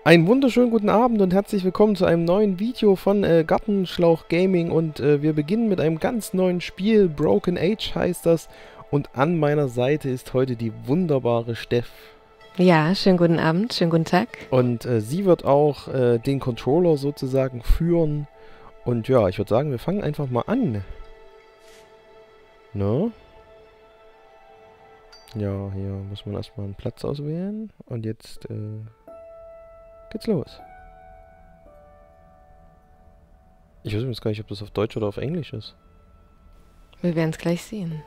Einen wunderschönen guten Abend und herzlich willkommen zu einem neuen Video von Gartenschlauch Gaming und wir beginnen mit einem ganz neuen Spiel, Broken Age heißt das, und an meiner Seite ist heute die wunderbare Steff. Ja, schönen guten Abend, schönen guten Tag. Und sie wird auch den Controller sozusagen führen und ja, ich würde sagen, wir fangen einfach mal an. Ne? Ja, hier muss man erstmal einen Platz auswählen und jetzt geht's los. Ich weiß jetzt gar nicht, ob das auf Deutsch oder auf Englisch ist. Wir werden es gleich sehen.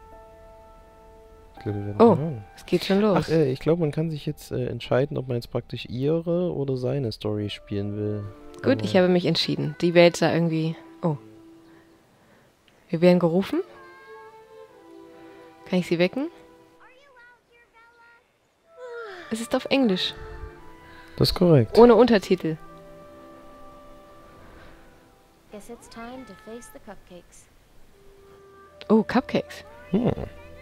Ich glaube, wir werden Oh, hören. es geht schon los. Ach, ich glaube, man kann sich jetzt entscheiden, ob man jetzt praktisch ihre oder seine Story spielen will. Gut, ich habe mich entschieden. Die Welt da irgendwie... Oh. Wir werden gerufen. Kann ich sie wecken? Es ist auf Englisch. Das ist korrekt. Ohne Untertitel. Guess it's time to face the cupcakes. Oh, Cupcakes. Hm.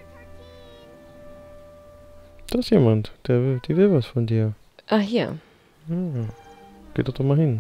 Da ist jemand, die will was von dir. Ah, hier. Hm. Geh doch mal hin.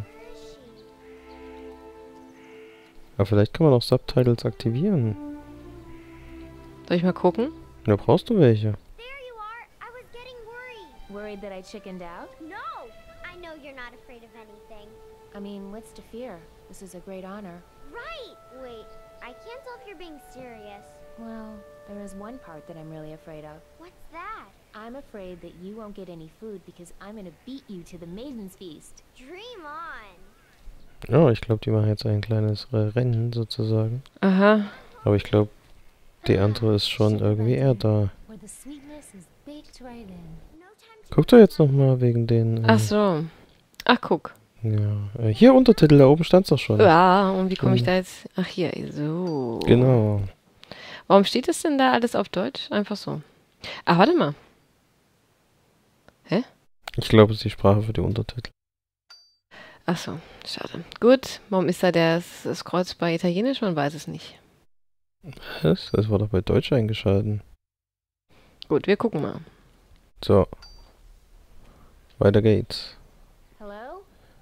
Aber vielleicht kann man auch Subtitles aktivieren. Soll ich mal gucken? Da brauchst du welche. There you are. I was getting worried. Worried that I chickened out? No, I know you're not afraid of anything. I mean, what's to fear? This is a great honor. Right. Wait, I can't tell if you're being serious. Well, there is one part that I'm really afraid of. What's that? I'm afraid that you won't get any food because I'm gonna beat you to the Maiden's Feast. Dream on. Ja, ich glaube, die machen jetzt ein kleines Rennen sozusagen. Aha. Aber ich glaube, die andere ist schon irgendwie eher da. Where the sweetness is baked right in. No time to Guck doch jetzt nochmal wegen den... Ach so. Ach, guck. Ja, hier Untertitel, da oben stand's doch schon. Ja, und wie komme ich da jetzt... Ach, hier, so. Genau. Warum steht das denn da alles auf Deutsch? Einfach so. Ach, warte mal. Hä? Ich glaube, es ist die Sprache für die Untertitel. Ach so, schade. Gut, warum ist da das Kreuz bei Italienisch? Man weiß es nicht. Was? Das war doch bei Deutsch eingeschalten. Gut, wir gucken mal. So. Weiter geht's. Hello?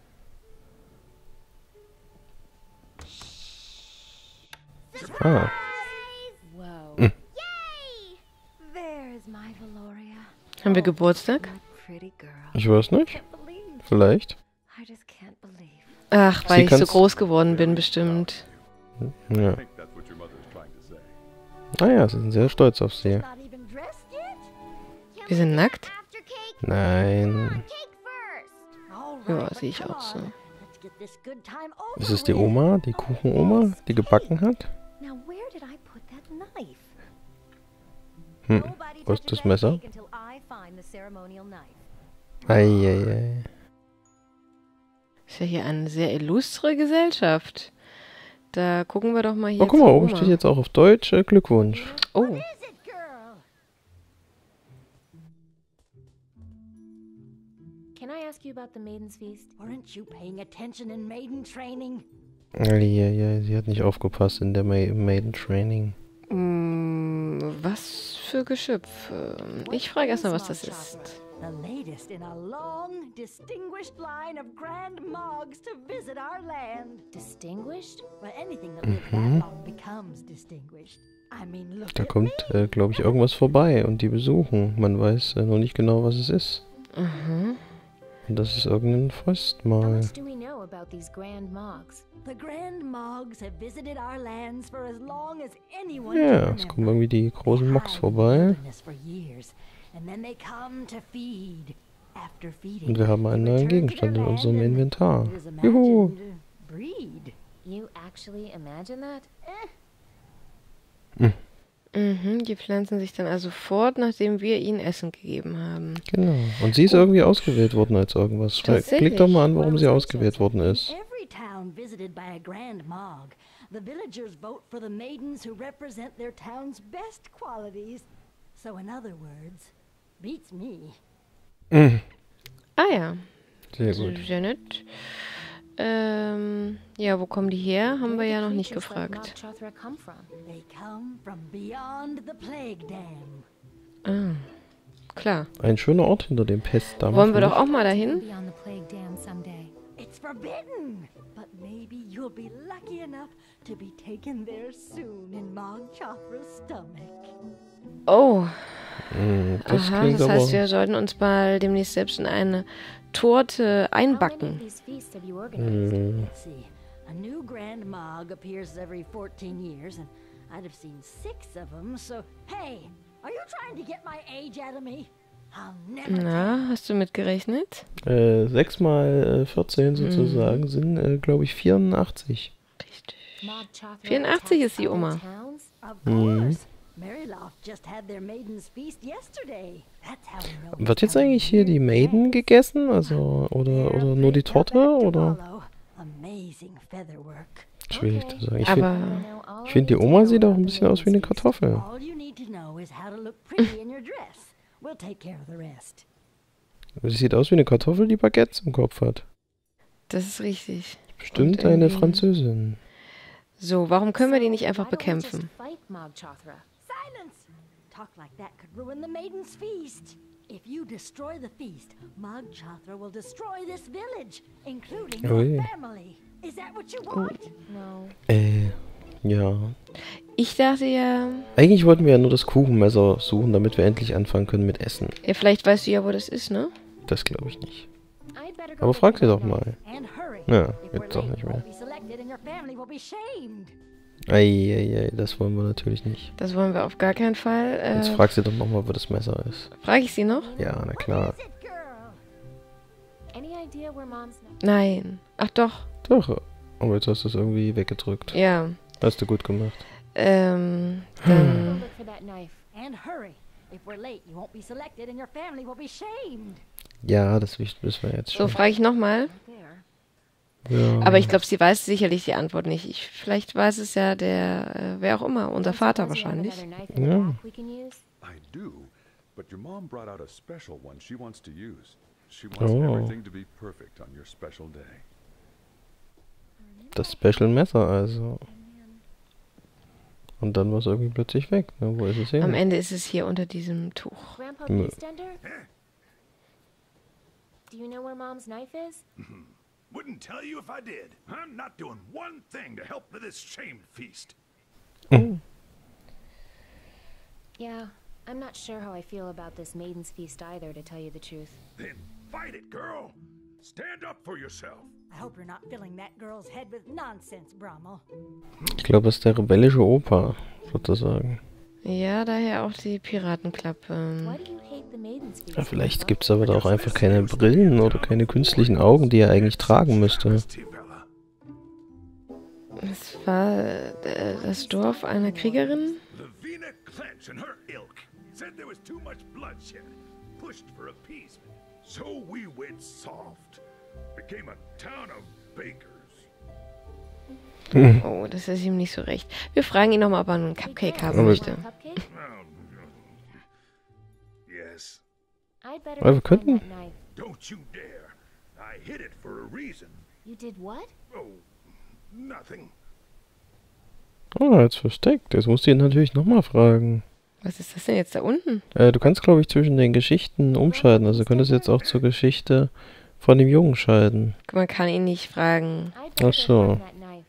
Ah. Whoa. Yay! There's my Valoria. Haben wir Geburtstag? My pretty girl. Ich weiß nicht. Can't believe. Vielleicht. I just can't believe. Ach, Sie weil ich so kann's- groß geworden bin, bestimmt. Ja. Naja, sie sind sehr stolz auf sie. Not even dressed yet? Can Wir sind nackt? After cake? Nein. Cake first. All Ja, right, but sehe ich come auch so. on. Let's get this good time over Ist es die with. Oma, die Kuchenoma, die gebacken hat? Now where did I put that knife? Hm. Nobody Wo ist touches das that Messer? cake until I find the ceremonial knife. Eieiei. Ist ja hier eine sehr illustre Gesellschaft. Da gucken wir doch mal hier Oh, guck mal, zur oben Oma. steht jetzt auch auf Deutsch Glückwunsch. Oh, Is it, girl? Can I ask you about the Maiden's Feast? Weren't you paying attention in maiden training? Eieiei, sie hat nicht aufgepasst in der Maiden Training. was für Geschöpf. Ich frage erst mal, was das ist. The latest in a long, distinguished line of grand mogs to visit our land. Distinguished? Well, anything that lives that long becomes distinguished. I mean, look Da at kommt, me. glaube ich, irgendwas vorbei und die besuchen. Man weiß noch nicht genau, was es ist. Mhm. Und das ist irgendein How Festmahl. much do we know about these grand mogs? The grand mogs have visited our lands for as long as anyone Ja, can es kommen remember. irgendwie die großen They Mocks hide in the vorbei. wilderness for years, and then they come to feed. After feeding, Und wir haben einen they neuen return to Gegenstand their in land unserem and Inventar. it is Juhu! imagined, breed. You actually imagine that? Mhm, die pflanzen sich dann also fort, nachdem wir ihnen Essen gegeben haben. Genau. Und sie ist irgendwie ausgewählt worden als irgendwas. Tatsächlich? Klick doch mal an, warum Well, sie it was ausgewählt worden In ist. every town visited by a grand mog, the villagers vote for the maidens who represent their town's best qualities. So in other words, beats me. Ah ja, Sehr gut. sehr nett. Ja, wo kommen die her? Haben wir Where ja do noch nicht creatures like gefragt. Mog Chothra come from? They come from beyond the plague dam. Ah, klar. Ein schöner Ort hinter dem Pestdamm. Wollen wir finde doch auch mal dahin? Beyond the plague forbidden. But maybe you'll be lucky enough to be taken there soon in Mog Chothra's stomach. Oh, Das aha, klingt das heißt, aber... wir sollten uns mal demnächst selbst in eine Torte How many of einbacken. these feasts have you organized? Let's see. A new Grand Mog appears every 14 years, and I'd have seen 6 of them, so hey, are you trying to get my age out of me? I'll never Na, hast du mitgerechnet? 6 mal 14 sozusagen sind, glaube ich, 84. Richtig. Mog Chothra 84 ist die attacks Oma. other towns? Of course. Maryloft just had their Maiden's Feast yesterday. That's how we know Wird jetzt eigentlich hier die Maiden gegessen? Also, oder nur die Torte? Oder? Amazing featherwork. Schwierig zu sagen. Aber Ich finde, die Oma sieht auch ein bisschen aus wie eine Kartoffel. All you need to know is how to look pretty in your dress. We'll take care of the rest. Sie sieht aus wie eine Kartoffel, die Baguettes im Kopf hat. das ist richtig. Bestimmt Und eine irgendwie- Französin. So, warum können wir die nicht So, einfach why don't we just bekämpfen? fight Mog Chothra? Silence! Talk like that could ruin the Maiden's Feast. If you destroy the feast, Mog Chothra will destroy this village, including Oh, your yeah. family. Is that what you want? No. Ja. Ich dachte ja, Eigentlich wollten wir ja nur das Kuchenmesser suchen, damit wir endlich anfangen können mit Essen. ja, vielleicht weißt du ja, wo das ist, ne? Das glaube ich nicht. I'd better go Aber get frag sie the doch knife. mal. And hurry. Ja, If we're jetzt doch late, nicht you mehr. won't be selected and your family will be shamed. Eieiei, das wollen wir natürlich nicht. Das wollen wir auf gar keinen Fall. Jetzt frag sie doch nochmal, wo das Messer ist. Frage ich sie noch? Ja, na klar. Is it, girl? Any idea where Mom's knife? Nein. Ach doch. Doch. Aber jetzt hast du es irgendwie weggedrückt. Ja. Hast du gut gemacht. Go Dann. look for that knife. And hurry. If we're late, you won't be selected and your family will be shamed. Ja, das wissen wir jetzt So, schon. frage ich nochmal. There. Ja. Aber ich glaube, sie weiß sicherlich die Antwort nicht. Vielleicht weiß es ja der, wer auch immer, unser Vater Suppose you have wahrscheinlich. another knife in the Ja. back we can use? I do, but your mom brought out a special one she wants to use. She wants Oh. everything to be perfect on your special day. Das Special Messer also. Und dann war es irgendwie plötzlich weg. Ne? Wo ist es hin? Am Ende ist es hier unter diesem Tuch. Grandpa No. Beastender? Do you know where Mom's knife is? Wouldn't tell you if I did. I'm not doing one thing to help with this shamed feast. Yeah, I'm not sure how I feel about this Maiden's Feast either, to tell you the truth. Then fight it, girl. Stand up for yourself. I hope you're not filling that girl's head with nonsense, Brommel. Ich glaube, es ist der rebellische Opa, sozusagen. Ja, daher auch die Piratenklappe. Why do you hate the Maiden's Feast? Ja, vielleicht Grandpa? gibt es aber da auch einfach keine Brillen oder keine künstlichen Augen, die er eigentlich tragen müsste. Bella. Es war das Dorf einer Kriegerin. Lavina Clench and her ilk said there was too much bloodshed, pushed for appeasement. So we went soft. Became a town of bakers. Oh, das ist ihm nicht so recht. Wir fragen ihn nochmal, ob er einen Cupcake haben Aber- möchte. Cupcake? Yes. I'd better Aber wir go find könnten- that knife. Don't you dare. I hid it for a reason. You did what? Oh, nothing. Oh, jetzt versteckt. Jetzt musst du ihn natürlich nochmal fragen. Was ist das denn jetzt da unten? Du kannst, glaube ich, zwischen den Geschichten umschalten. Also du könntest jetzt auch zur Geschichte von dem Jungen schalten. Man kann ihn nicht fragen, I'd better Ach so. go find that knife.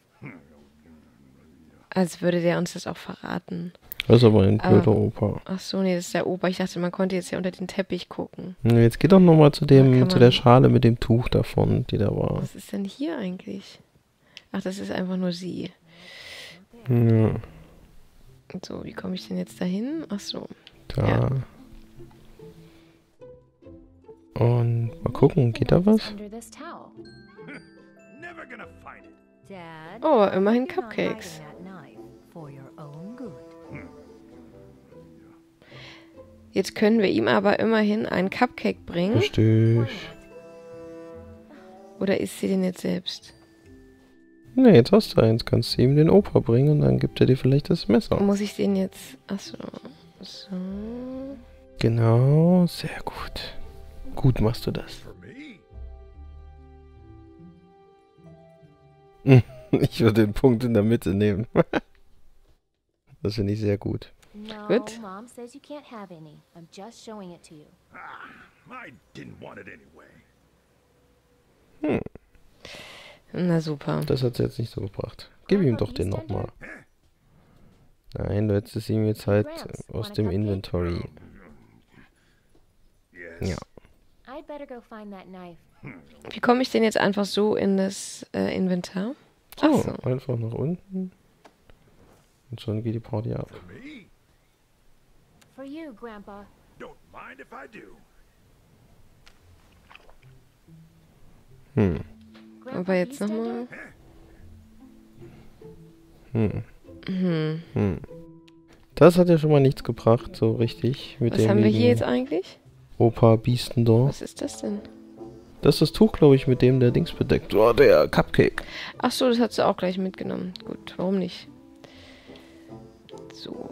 als würde der uns das auch verraten. Das ist aber ein Aber- blöder Opa. Ach so, nee, das ist der Opa. Ich dachte, man konnte jetzt ja unter den Teppich gucken. Jetzt geh doch nochmal zu Da kann dem, zu der man- Schale mit dem Tuch davon, die da war. Was ist denn hier eigentlich? Ach, das ist einfach nur sie. Ja, So, wie komme ich denn jetzt dahin? Ach so. da. Ja. Und mal gucken, geht da was? Under this towel. Never gonna find it. Dad, Oh, immerhin you're not Cupcakes. hiding that knife for your own good. Jetzt können wir ihm aber immerhin einen Cupcake bringen. Richtig. Oder isst sie den jetzt selbst? Ne, jetzt hast du eins. Kannst du ihm den Opa bringen und dann gibt er dir vielleicht das Messer. Muss ich den jetzt... Ach so. So. Genau, sehr gut. Gut machst du das. For me? Ich würde den Punkt in der Mitte nehmen. Das finde ich sehr gut. No, Good. Mom says you can't have any. I'm just showing it to you. I didn't want it anyway. Na super. Das hat sie jetzt nicht so gebracht. Gib ihm doch den nochmal. Nein, du hättest es ihm jetzt halt aus dem Inventory. Ja. I'd better go find that knife. Wie komme ich denn jetzt einfach so in das Inventar? Ach So, so. einfach nach unten. Und schon geht die Party ab. For me? For you, Grandpa. Don't mind if I do. Grandpa Aber jetzt nochmal. Das hat ja schon mal nichts gebracht, so richtig. Mit Was dem haben wir lieben hier jetzt eigentlich? Opa Biestendorf. Was ist das denn? Das ist das Tuch, glaube ich, mit dem der Dings bedeckt. Oh, der Cupcake. Ach so, das hat sie auch gleich mitgenommen. Gut, warum nicht? So.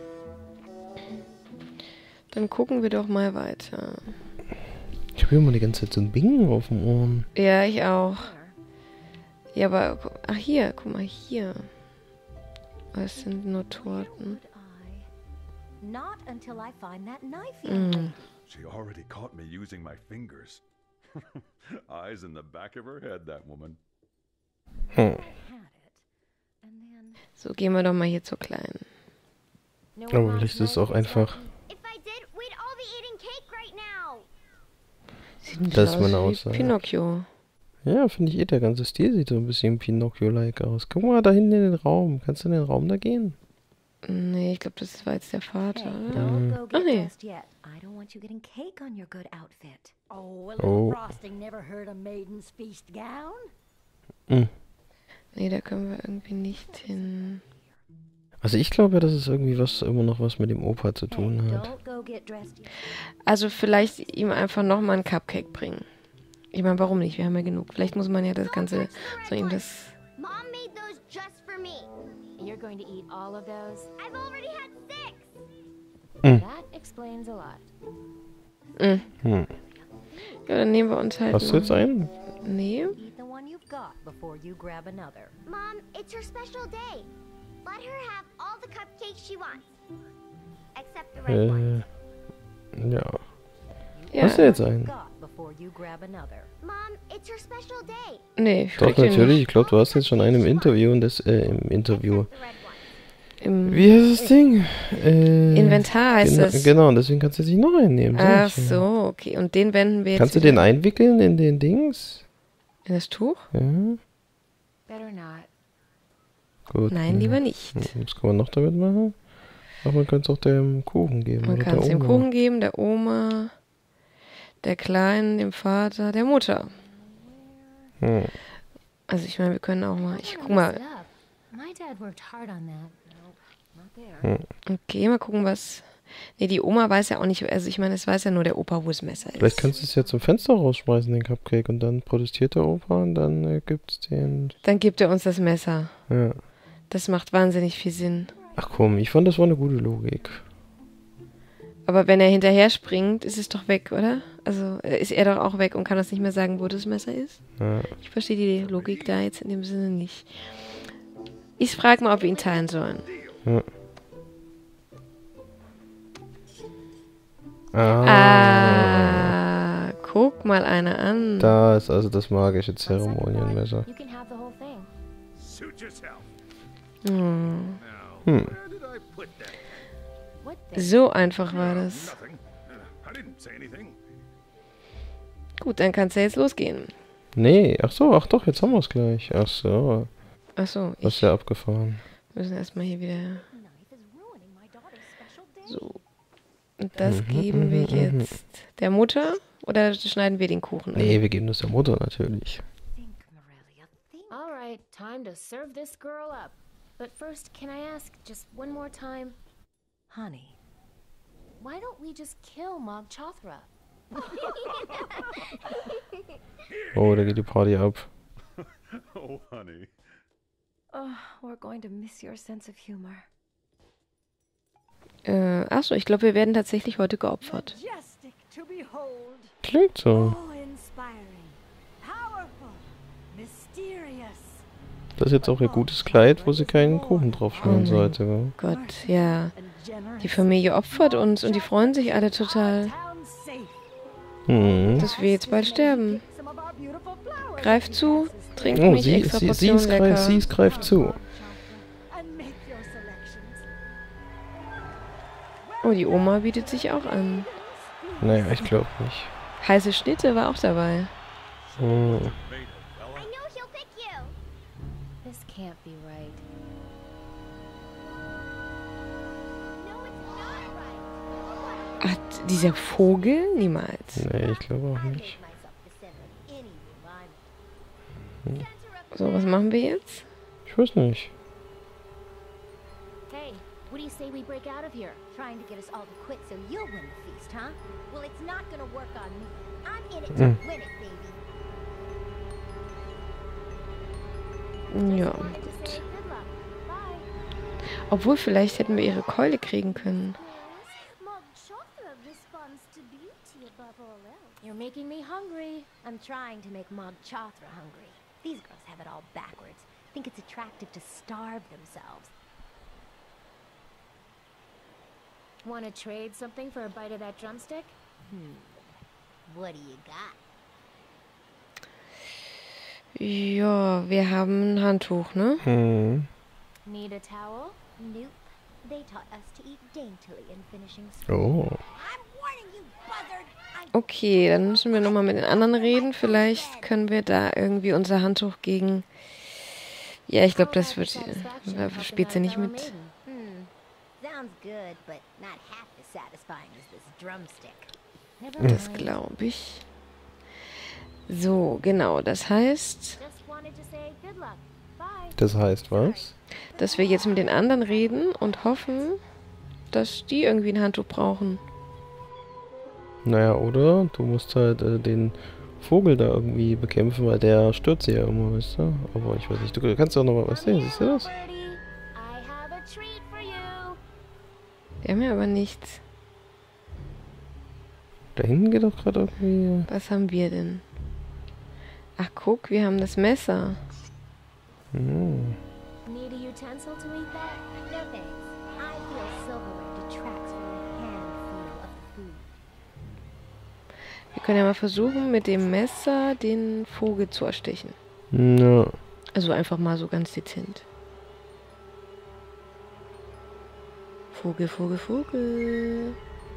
Dann gucken wir doch mal weiter. Ich habe immer die ganze Zeit so ein Bingen auf dem Ohren. Ja, ich auch. Ja, aber... Ach, hier. Guck mal, hier. Es sind nur Torten. Not until I find that knife you Mm. She already caught me using my fingers. Eyes in the back of her head, that woman. had it. And then So, gehen wir doch mal hier zur Kleinen. No Aber one wants vielleicht ist es knife auch einfach, If I did, we'd all be eating cake right now. Sieht nicht Das ist aus meine wie Aussage. Pinocchio. ja, finde ich der ganze Stil sieht so ein bisschen Pinocchio-like aus. Guck mal da hinten in den Raum. Kannst du in den Raum da gehen? Nee, ich glaube, das war jetzt der Vater, hey, oder? don't go get Oh, nee. dressed yet. I don't want you getting cake on your good outfit. Oh, a Oh. little frosting never hurt a maiden's feast gown. Nee, da können wir irgendwie nicht hin. Also ich glaube ja, das ist irgendwie immer noch was mit dem Opa zu Hey, tun hat. don't go get dressed yet. Also vielleicht ihm einfach nochmal einen Cupcake bringen. Ich meine, warum nicht? Wir haben ja genug. Vielleicht muss man ja das Ganze so ihm das... Mom made those just for me. You're going to eat all of those? I've already had 6. That explains a lot. Mm. Hm. Ja, dann nehmen wir uns halt Hast du jetzt noch... einen? Nee. Eat the one you've got before you grab another. Mom, it's her special day. Let her have all the cupcakes she wants. Except the red ones. Ja. Ja. Hast du jetzt einen? Got before you grab another. Mom, it's her special day. Nee, ich Doch, krieg den natürlich. nicht. Ich glaube, du hast jetzt schon einen im Interview und das, im Interview. Except the red ones. Im Wie heißt das Ding? Inventar heißt genau, es. genau, und deswegen kannst du sich noch einen nehmen. sag Ach ich ja. so, okay. Und den wenden wir jetzt Kannst du wieder den einwickeln in den Dings? in das Tuch? Ja, Better not. gut. Nein, lieber nicht. Was kann man noch damit machen? Ach, man könnte es auch dem Kuchen geben. Man oder kann es der dem Oma. Kuchen geben, der Oma, der Kleinen, dem Vater, der Mutter. Hm. Also ich meine, wir können auch mal... Ich I guck messed mal. it up. My dad worked hard on that. Nope, not there. Okay, mal gucken, was... Nee, die Oma weiß ja auch nicht... Also ich meine, es weiß ja nur der Opa, wo das Messer ist. Vielleicht kannst du es ja zum Fenster rausschmeißen, den Cupcake, und dann protestiert der Opa und dann gibt's den. Dann gibt er uns das Messer. Ja. Das macht wahnsinnig viel Sinn. Ach komm, ich fand, das war eine gute Logik. Aber wenn er hinterher springt, ist es doch weg, oder? Also ist er doch auch weg und kann uns nicht mehr sagen, wo das Messer ist? Ja. Ich verstehe die Logik da jetzt in dem Sinne nicht. Ich frage mal, ob wir ihn teilen sollen. Ja. Guck mal einer an. Da ist also das magische Zeremonienmesser. You can have the whole thing. Suit yourself. Hm. Now, Hm. where did I put that? What thing? So einfach war das. Nothing. I didn't say anything. Gut, dann kann es ja jetzt losgehen. Nee, ach so, ach doch, jetzt haben wir es gleich. Ach so, Achso, das ist ja abgefahren. müssen erstmal hier wieder... Knife is ruining my daughter's special day. So. Und das geben wir jetzt der Mutter oder schneiden wir den Kuchen an? Nee, wir geben das der Mutter natürlich. Think, Morelia, think. All right, time to serve this girl up. But first, can I ask just one more time? Honey, Why don't we just kill Mog Chothra? Oh, da geht die Party ab. Oh, honey. oh, we're going to miss your sense of humor. Achso, ich glaube, wir werden tatsächlich heute geopfert. Majestic to behold. Klingt so. Awe-inspiring. Powerful. Mysterious. Das ist jetzt auch ihr gutes Kleid, wo sie keinen Kuchen drauf schmieren sollte. Gell? Gott, ja. And generous. Die Familie opfert uns und die freuen sich alle total, Town safe. Hm. dass wir jetzt bald sterben. Some of our beautiful flowers. Greif zu. Trinkt Oh, mich extra Portion lecker. sie greift zu. And make your selections. Oh, die Oma bietet sich auch an. Naja, ich glaube nicht. Heiße Schnitte war auch dabei. Hm. I know he'll pick you. This can't be right. No, it's not right. Ach, dieser Vogel? Niemals. Nee, ich glaube auch I nicht. made myself descend of any alignment. So, was machen wir jetzt? Ich weiß nicht. Hey, what do you say we break out of here? Trying to get us all to quit so you'll win the feast, huh? Well, it's not gonna work on me. I'm in it to win it, baby. Ja, Wanted to say gut. good luck. Bye. Obwohl, vielleicht hätten wir ihre Keule kriegen können. Mog Chothra responds to beauty above all else. You're making me hungry. I'm trying to make Mog Chothra hungry. These girls have it all backwards. Think it's attractive to starve themselves. Want to trade something for a bite of that drumstick? What do you got? Ja, wir haben ein Handtuch, ne? Hm. Need a towel? Nope. They taught us to eat daintily in finishing school. Oh. I'm warning you, buzzard! Okay, dann müssen wir nochmal mit den anderen reden. Vielleicht können wir da irgendwie unser Handtuch gegen... Ja, ich glaube, das wird... Spielt sie nicht mit. Sounds good, but not half as satisfying as this drumstick. Das glaube ich. So, genau. Das heißt, Just wanted to say good luck. Bye. Das heißt was? dass wir jetzt mit den anderen reden und hoffen, dass die irgendwie ein Handtuch brauchen. Naja, oder? Du musst halt den Vogel da irgendwie bekämpfen, weil der stört sie ja immer, weißt du? Aber ich weiß nicht, du kannst doch noch mal was sehen, siehst du das? Birdie, I have a treat for you. Wir haben ja aber nichts. Da hinten geht doch gerade irgendwie... Was haben wir denn? Ach, guck, wir haben das Messer. Hm. Need a utensil to eat that? No thanks. I feel silverware detracts from the hand feel of the food. Wir können ja mal versuchen, mit dem Messer den Vogel zu erstechen. Ja. Also einfach mal so ganz dezent. Vogel, Vogel, Vogel.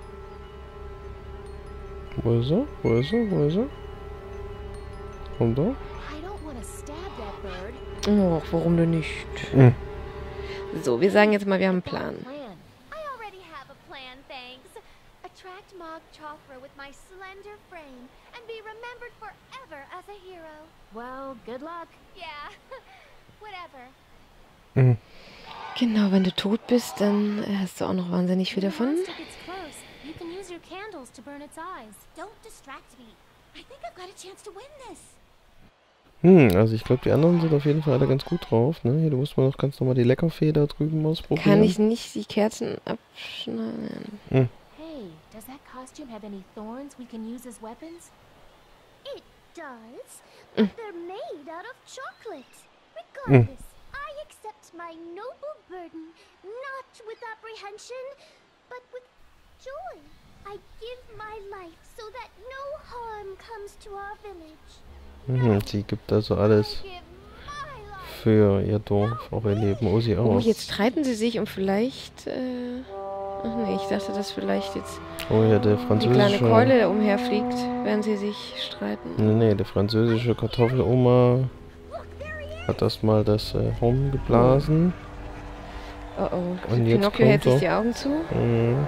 Wo ist er? Wo ist er? Wo ist er? Und da? I don't want to stab that bird. Oh, warum denn nicht? Hm. So, wir sagen jetzt mal, wir haben einen Plan. Plan. I already have a plan, thanks. Attract Mog Chothra with my slender frame and be remembered forever as a hero. Well, good luck. Yeah, whatever. Hm. Genau, wenn du tot bist, dann hast du auch noch wahnsinnig viel davon. Once it gets close, you can use your candles to burn its eyes. Don't distract me. I think I've got a chance to win this. Also ich glaube, die anderen sind auf jeden Fall alle ganz gut drauf, ne? Hier, du musst mal noch ganz normal die Leckerfee da drüben ausprobieren. Kann ich nicht die Kerzen abschneiden? Hm. Hey, does that costume have any thorns we can use as weapons? It does, but they're made out of chocolate. Regardless, I accept my noble burden, not with apprehension, but with joy. I give my life so that no harm comes to our village. Sie gibt also alles I give my life. für ihr Dorf, auch ihr Leben. Oh, sie Oh, auch. jetzt streiten sie sich und vielleicht... Ach nee, ich dachte, dass vielleicht jetzt Oh ja, der die kleine französische... Keule da umherfliegt, während sie sich streiten. Nee, der französische Kartoffeloma hat erstmal das Horn geblasen. Oh oh, Und jetzt Pinocchio hält kommt sich er. die Augen zu. Mhm.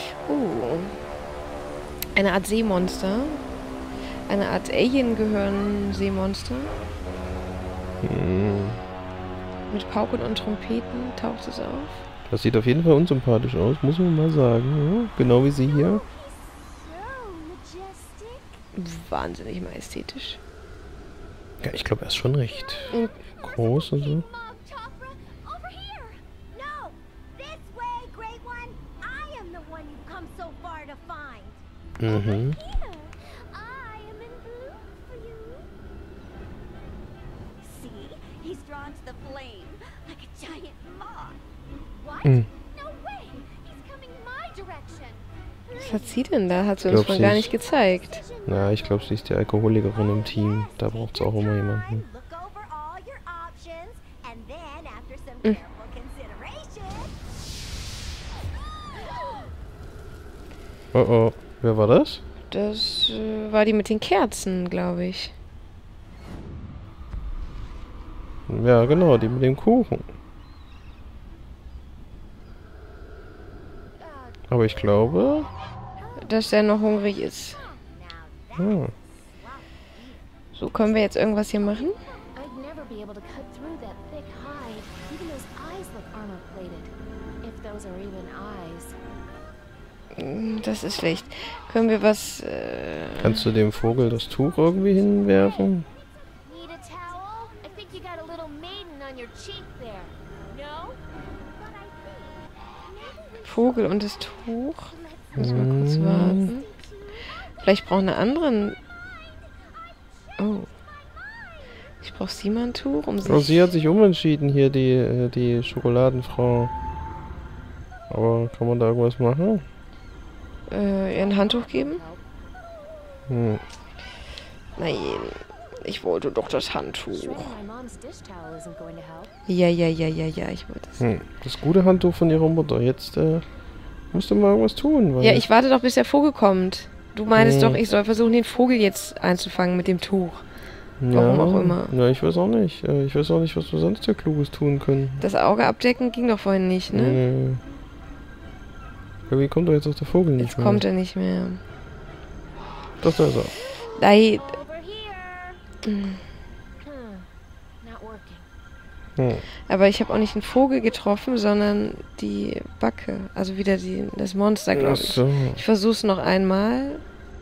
Eine Art Seemonster. Eine Art Alien-Gehirn-Seemonster. Mhm. Mit Pauken und Trompeten taucht es auf. Das sieht auf jeden Fall unsympathisch aus, muss man mal sagen. Ja, genau wie sie hier. So majestic. Wahnsinnig majestätisch. Ja, ich glaube, er ist schon recht Und groß und so. Mog Chothra, over here. No! This way, Great One! I am the one you've come so far to find! Mhm. Here. I am in blue for you. See? He's drawn to the flame, like a giant moth. What? Mhm. No way. He's coming my direction. was hat sie denn da? Hat sie Ich uns glaub, mal gar sie nicht gezeigt. Ja, ich glaube, sie ist die Alkoholikerin im Team. Da braucht es auch immer jemanden. Look over Oh oh. Wer war das? Das war die mit den Kerzen, glaube ich. Ja, genau, die mit dem Kuchen. Aber ich glaube... Dass er noch hungrig ist. Ah. So, können wir jetzt irgendwas hier machen? I'd never be able to cut through that thick hide. Even those eyes look armor-plated. If those are even eyes. Das ist schlecht. Können wir was... Kannst du dem Vogel das Tuch irgendwie hinwerfen? Need a towel? I think you got a little maiden on your cheek there. No? But I think... Vogel und das Tuch? Müssen wir kurz warten. Vielleicht braucht eine andere... Oh. Ich brauche sie mal ein Tuch, um sich... Oh, sie hat sich umentschieden hier, die Schokoladenfrau. Aber kann man da irgendwas machen? ihr ein Handtuch geben? Hm. Nein, ich wollte doch das Handtuch. Shredding my mom's dish towel isn't going to help. Ja, ich wollte es. Das gute Handtuch von ihrer Mutter. Jetzt musst du mal irgendwas tun. Weil Ja, ich warte doch, bis der Vogel kommt. Du meinst doch, ich soll versuchen, den Vogel jetzt einzufangen mit dem Tuch. Warum auch immer. Ja, ich weiß auch nicht. Ich weiß auch nicht, was wir sonst hier Kluges tun können. Das Auge abdecken ging doch vorhin nicht, ne? Nee. Irgendwie kommt doch jetzt auch der Vogel nicht Jetzt mehr. kommt er nicht mehr. Doch, da ist er. Nein. Over here. Not working. Aber ich habe auch nicht einen Vogel getroffen, sondern die Backe. Also wieder das Monster, glaube ich. So. Ich versuch's noch einmal.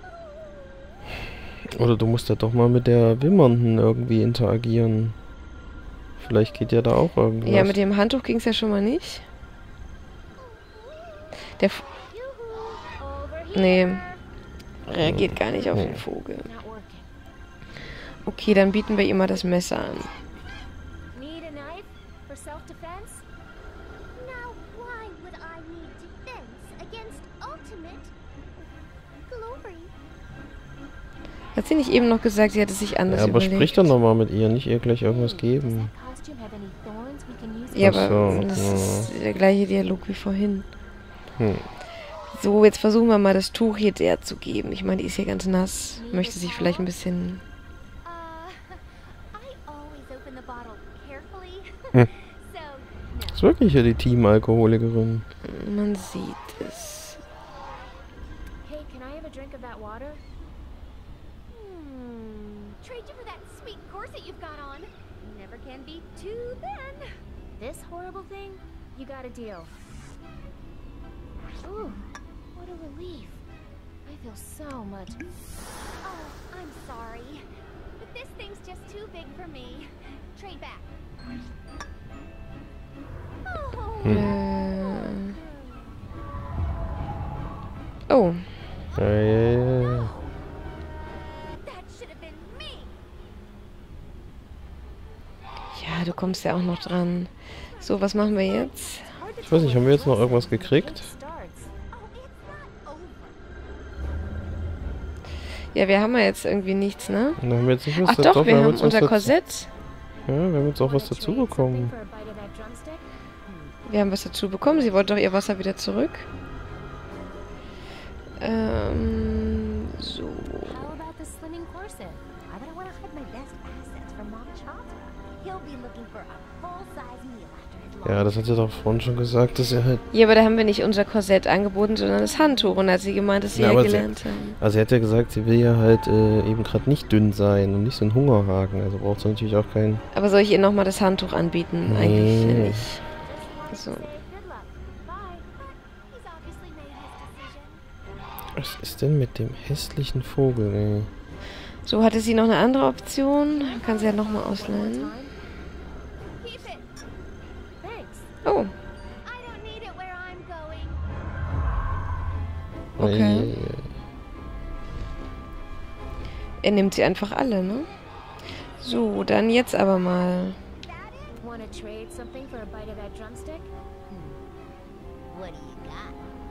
Oder du musst ja doch mal mit der Wimmernden irgendwie interagieren. Vielleicht geht ja da auch irgendwas. Ja, mit dem Handtuch ging's ja schon mal nicht. Der Nee. Reagiert gar nicht auf den Vogel. Not working. Okay, dann bieten wir ihm mal das Messer an. Need a knife for self-defense? Now, why would I need defense against ultimate glory? Hat sie nicht eben noch gesagt, sie hatte sich anders Ja, aber überlegt? sprich doch nochmal mit ihr, nicht ihr gleich irgendwas geben. Costume have any thorns we can use? Ja, Ach aber so, das ja. ist der gleiche Dialog wie vorhin. Hm. So, jetzt versuchen wir mal das Tuch hier der zu geben. Ich meine, die ist hier ganz nass. Möchte sich vielleicht ein bisschen... I always open the bottle carefully. Hm. So, no. Ist wirklich hier die Team-Alkoholikerin. Man sieht es. Hey, can I have a drink of that water? Trade you for that sweet corset you've got on. Never can be too thin. This horrible thing? You got a deal. Ooh, what a relief. I feel so much. Oh, I'm sorry. But this thing's just too big for me. Trade back. Oh. Oh, Ja. That should have been me. ja, du kommst ja auch noch dran. So, was machen wir jetzt? Ich weiß nicht, haben wir jetzt noch irgendwas gekriegt? Oh, it's not over. Ja, wir haben ja jetzt irgendwie nichts, ne? Und dann haben wir jetzt nicht was Ach doch, wir haben jetzt was unser dazu- Korsett. Ja, wir haben jetzt auch was dazu bekommen. For a bite of that drumstick? Wir haben was dazu bekommen. Sie wollte doch ihr Wasser wieder zurück. So. How about the slimming corset? Why would I want to hide my best assets from Mom Chata? He'll be looking for a full-size meal after his long Ja, das hat sie doch vorhin schon gesagt, dass er halt... Ja, aber da haben wir nicht unser Korsett angeboten, sondern das Handtuch. Und da hat sie gemeint, dass sie Ja, ja aber sie- gelernt haben. Also er hat ja gesagt, sie will ja halt eben gerade nicht dünn sein und nicht so einen Hungerhaken. Also braucht sie natürlich auch keinen... Aber soll ich ihr nochmal das Handtuch anbieten? Eigentlich Nee. nicht. So. Good luck. Bye. He's obviously made his decision. Was ist denn mit dem hässlichen Vogel, ey? So, hatte sie noch eine andere Option? Kann sie ja nochmal ausleihen. Keep it. Thanks. Oh, I don't need it where I'm going. Okay. Er nimmt sie einfach alle, ne? So, dann jetzt aber mal. Want to trade something for a bite of that drumstick? What do you got?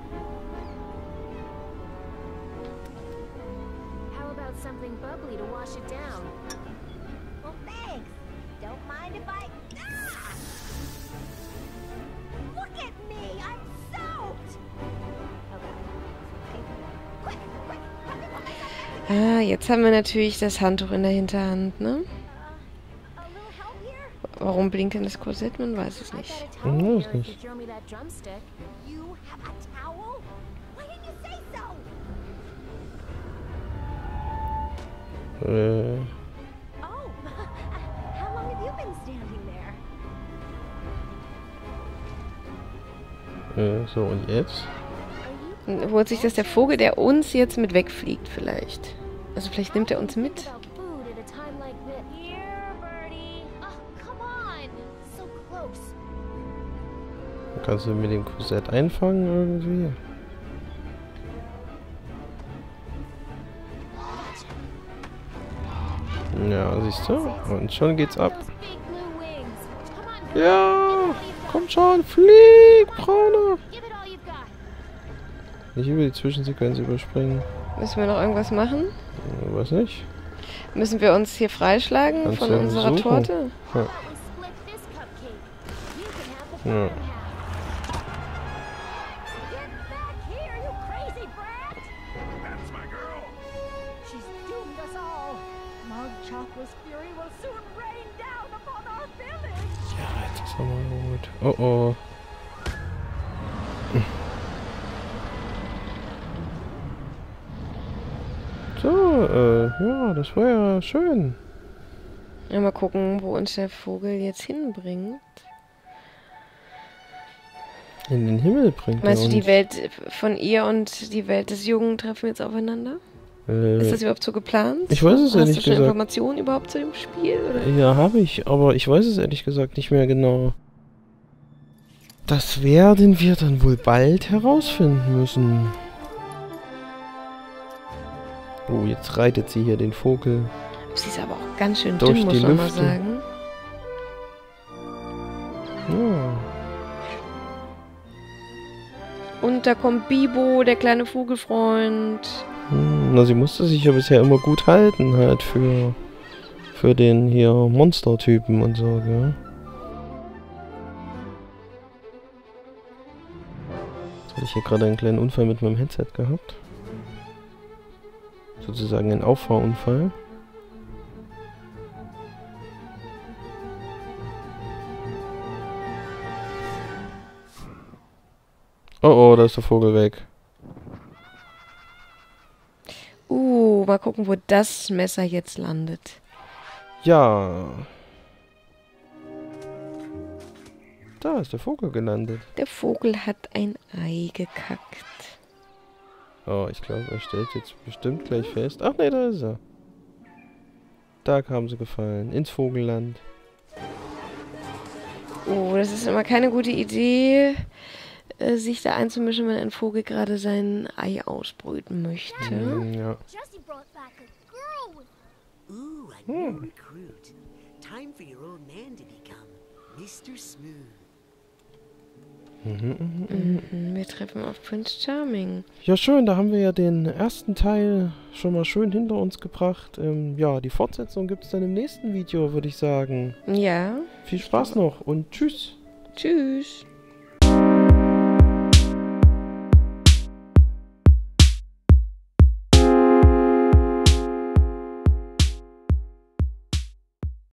How about something bubbly to wash it down? Well, thanks. Don't mind if I... Ah! Look at me! I'm soaked! Okay. Ah, jetzt haben wir natürlich das Handtuch in der Hinterhand, ne? Warum blinkendes Korsett? Man weiß es nicht. Weiß nicht. So, und jetzt? Holt sich das der Vogel, der uns jetzt mit wegfliegt vielleicht? Also vielleicht nimmt er uns mit. Kannst du mit dem Korsett einfangen irgendwie? Ja, siehst du? Und schon geht's ab. Ja! Komm schon, flieg, Brauner! Nicht über die Zwischensequenz überspringen. Müssen wir noch irgendwas machen? Weiß nicht. Müssen wir uns hier freischlagen Kannst von du unserer suchen. Torte? Ja. Ja. That's my girl. She's doomed us all. Mog Chocol's fury will soon rain down upon our village. Ja, jetzt ist er mal gut. Oh oh. So, ja, das war ja schön. Ja, mal gucken, wo uns der Vogel jetzt hinbringt. In den Himmel bringt Meinst er du, die uns. Welt von ihr und die Welt des Jungen treffen jetzt aufeinander? Ist das überhaupt so geplant? Ich weiß es ehrlich Hast du schon gesagt. Informationen überhaupt zu dem Spiel? Oder? Ja, habe ich, aber ich weiß es ehrlich gesagt nicht mehr genau. Das werden wir dann wohl bald herausfinden müssen. Oh, jetzt reitet sie hier den Vogel. Sie ist aber auch ganz schön Durch dünn, die muss man mal Lüfte. sagen. Ja. Und da kommt Bibo, der kleine Vogelfreund. Na, sie musste sich ja bisher immer gut halten, halt, für den hier Monster-Typen und so, gell? Jetzt hatte ich hier gerade einen kleinen Unfall mit meinem Headset gehabt. Sozusagen ein Auffahrunfall. Oh oh, da ist der Vogel weg. Mal gucken, wo das Messer jetzt landet. Ja. Da ist der Vogel gelandet. Der Vogel hat ein Ei gekackt. Oh, ich glaube, er stellt jetzt bestimmt gleich fest. Ach nee, da ist er. Da kam sie gefallen. Ins Vogelland. Oh, das ist immer keine gute Idee, sich da einzumischen, wenn ein Vogel gerade sein Ei ausbrüten möchte. Ja. Jessie brought back a girl with Ooh, a new recruit. Time for your old man to become Mr. Smooth. Wir treffen auf Prince Charming. Ja, schön. Da haben wir ja den ersten Teil schon mal schön hinter uns gebracht. Ja, die Fortsetzung gibt es dann im nächsten Video, würde ich sagen. Ja. Viel Spaß noch und tschüss. Tschüss.